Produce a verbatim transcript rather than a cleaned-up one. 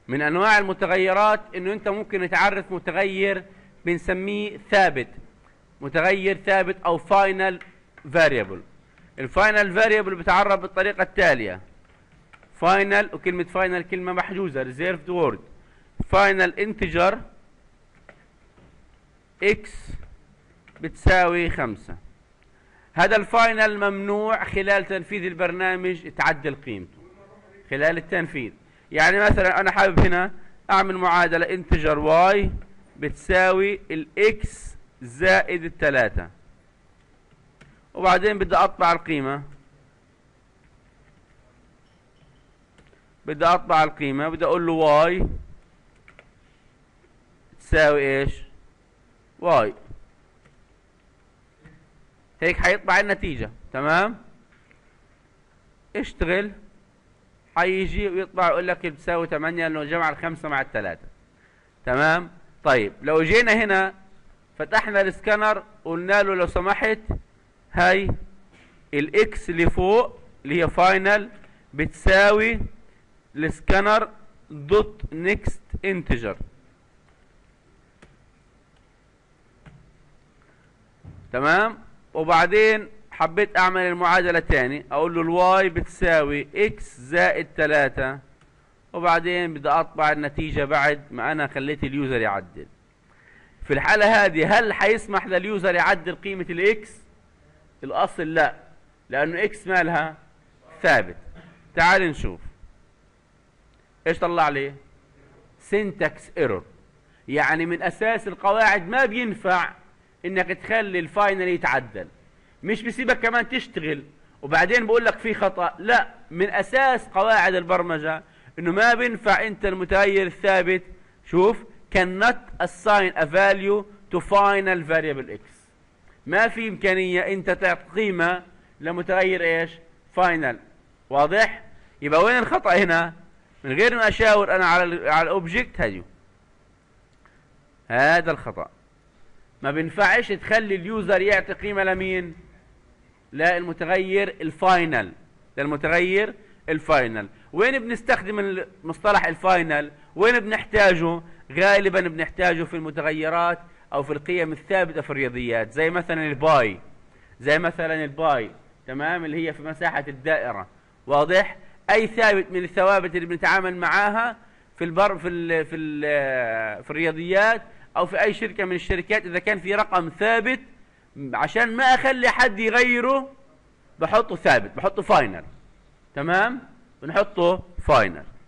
من انواع المتغيرات انه انت ممكن تعرف متغير بنسميه ثابت، متغير ثابت او فاينل فاريبل. الفاينل فاريبل بتعرف بالطريقه التاليه: فاينل، وكلمه فاينل كلمه محجوزه ريزيرفد وورد، فاينل انتجر اكس بتساوي خمسة. هذا الفاينل ممنوع خلال تنفيذ البرنامج تعدل قيمته خلال التنفيذ. يعني مثلا انا حابب هنا اعمل معادله انتجر واي بتساوي الاكس زائد الثلاثة، وبعدين بدي اطبع القيمه، بدي اطبع القيمه بدي اقول له واي تساوي ايش؟ واي. هيك حيطبع النتيجه. تمام؟ اشتغل، حيجي ويطبع يقول لك بتساوي ثمانية لانه جمع الخمسه مع الثلاثه. تمام؟ طيب لو جينا هنا فتحنا السكانر وقلنا له لو سمحت هاي الاكس اللي فوق اللي هي فاينل بتساوي السكانر دوت نيكست انتجر. تمام؟ وبعدين حبيت اعمل المعادله تاني، اقول له الواي بتساوي اكس زائد ثلاثة، وبعدين بدي اطبع النتيجه بعد ما انا خليت اليوزر يعدل. في الحاله هذه هل حيسمح لليوزر يعدل قيمه الاكس؟ الاصل لا، لانه اكس مالها ثابت. تعال نشوف ايش طلع لي. سينتاكس ايرور، يعني من اساس القواعد ما بينفع انك تخلي الفاينل يتعدل، مش بسيبك كمان تشتغل وبعدين بقول لك في خطأ. لا، من اساس قواعد البرمجه انه ما بينفع انت المتغير الثابت شوف cannot assign a value to final variable x. ما في امكانيه انت تعطي قيمه لمتغير ايش؟ فاينل. واضح؟ يبقى وين الخطأ هنا؟ من غير ما اشاور انا على على الاوبجكت هاجي، هذا الخطأ. ما بينفعش تخلي اليوزر يعطي قيمه لمين؟ للمتغير الفاينل، للمتغير الفاينل. وين بنستخدم المصطلح الفاينل؟ وين بنحتاجه؟ غالبا بنحتاجه في المتغيرات او في القيم الثابته في الرياضيات، زي مثلا الباي، زي مثلا الباي. تمام؟ اللي هي في مساحه الدائره. واضح؟ اي ثابت من الثوابت اللي بنتعامل معاها في البر في ال في ال في الرياضيات او في اي شركه من الشركات، اذا كان في رقم ثابت عشان ما اخلي حد يغيره بحطه ثابت، بحطه فاينل. تمام؟ بنحطه فاينل.